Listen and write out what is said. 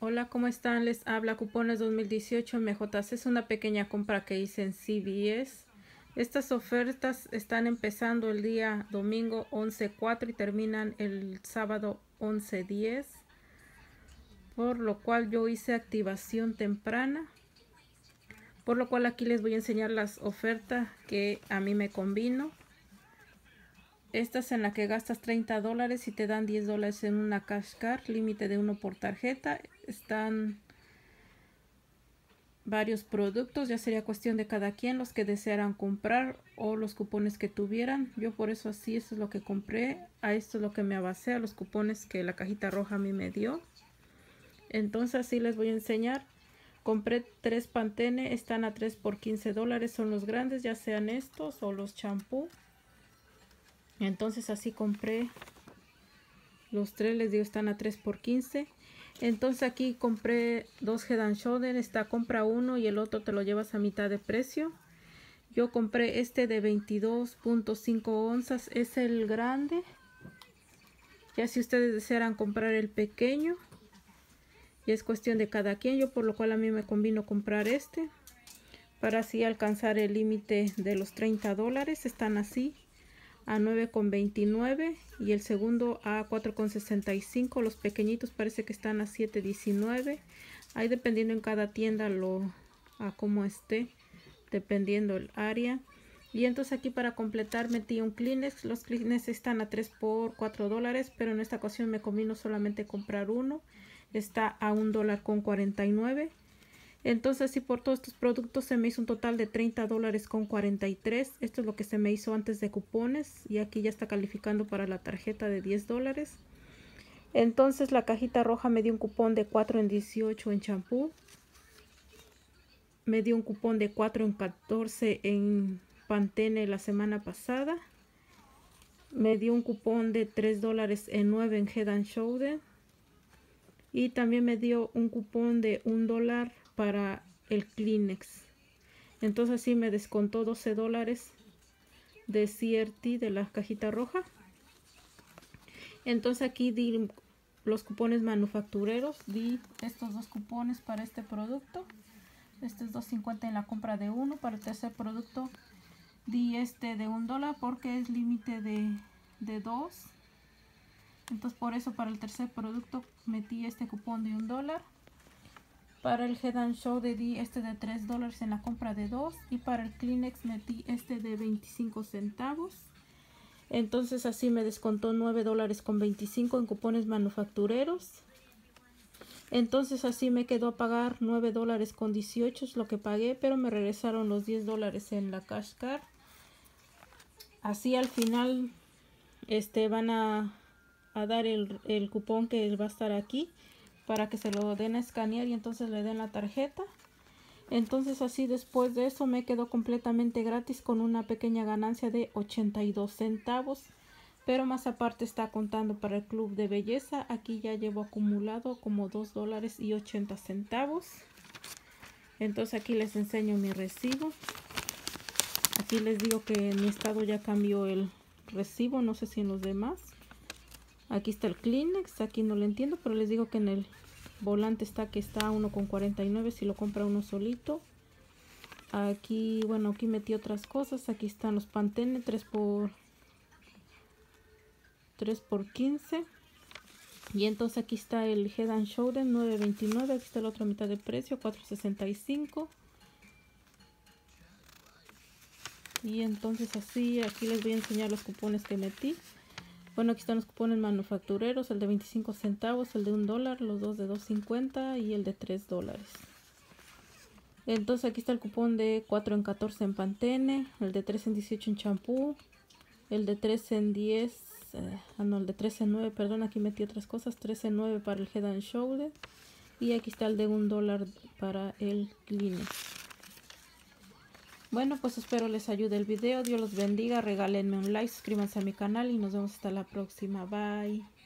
Hola, ¿cómo están? Les habla Cupones 2018 MJC. Es una pequeña compra que hice en CVS. Estas ofertas están empezando el día domingo 11/4 y terminan el sábado 11/10. Por lo cual yo hice activación temprana. Por lo cual aquí les voy a enseñar las ofertas que a mí me convino. Esta es en la que gastas $30 y te dan $10 en una cash card, límite de 1 por tarjeta. Están varios productos, ya sería cuestión de cada quien los que desearan comprar o los cupones que tuvieran. Yo por eso así, eso es lo que compré. A esto es lo que me abasé, a los cupones que la cajita roja a mí me dio. Entonces así les voy a enseñar. Compré 3 Pantene, están a 3 por $15, son los grandes, ya sean estos o los champú. Entonces así compré los 3, les digo, están a 3 por 15. Entonces aquí compré 2 Head and Shoulder. Esta compra uno y el otro te lo llevas a mitad de precio. Yo compré este de 22.5 onzas, es el grande. Ya si ustedes desearan comprar el pequeño, ya es cuestión de cada quien. Yo por lo cual a mí me convino comprar este para así alcanzar el límite de los $30. Están así a 9.29 y el segundo a 4.65. Los pequeñitos parece que están a 7.19. Ahí dependiendo en cada tienda a cómo esté, dependiendo el área. Y entonces aquí para completar metí un Kleenex. Los Kleenex están a 3 por $4, pero en esta ocasión me convino solamente comprar uno. Está a $1.49. Entonces, si por todos estos productos se me hizo un total de $30.43. Esto es lo que se me hizo antes de cupones. Y aquí ya está calificando para la tarjeta de $10. Entonces, la cajita roja me dio un cupón de 4 en 18 en champú. Me dio un cupón de 4 en 14 en Pantene la semana pasada. Me dio un cupón de $3 en 9 en Head and Shoulder. Y también me dio un cupón de $1 para el Kleenex. Entonces así me descontó $12 de CRT de la cajita roja. Entonces aquí di los cupones manufactureros. Di estos dos cupones para este producto. Este es $2.50 en la compra de uno. Para el tercer producto di este de $1 porque es límite de 2. Entonces por eso para el tercer producto metí este cupón de $1. Para el Head and Shoulder di este de $3 en la compra de 2. Y para el Kleenex metí este de 25 centavos. Entonces así me descontó $9.25 en cupones manufactureros. Entonces así me quedó a pagar $9.18 es lo que pagué. Pero me regresaron los $10 en la cash card. Así al final van a dar el cupón que va a estar aquí para que se lo den a escanear y entonces le den la tarjeta. Entonces así después de eso me quedó completamente gratis con una pequeña ganancia de 82 centavos. Pero más aparte está contando para el club de belleza. Aquí ya llevo acumulado como $2.80. Entonces aquí les enseño mi recibo. Aquí les digo que en mi estado ya cambió el recibo, no sé si en los demás. Aquí está el Kleenex, aquí no lo entiendo, pero les digo que en el volante está que está a 1.49 si lo compra uno solito. Aquí, bueno, aquí metí otras cosas. Aquí están los Pantene 3 por 15. Y entonces aquí está el Head and Shoulder 9.29. Aquí está la otra mitad de precio, 4.65. Y entonces así, aquí les voy a enseñar los cupones que metí. Bueno, aquí están los cupones manufactureros, el de 25 centavos, el de $1, los dos de 2.50 y el de $3. Entonces aquí está el cupón de 4 en 14 en Pantene, el de 3 en 18 en champú, el de 3 en 10, no, el de 3 en 9, perdón, aquí metí otras cosas, 3 en 9 para el Head and Shoulder. Y aquí está el de $1 para el Kleenex. Bueno, pues espero les ayude el video. Dios los bendiga. Regálenme un like, suscríbanse a mi canal y nos vemos hasta la próxima. Bye.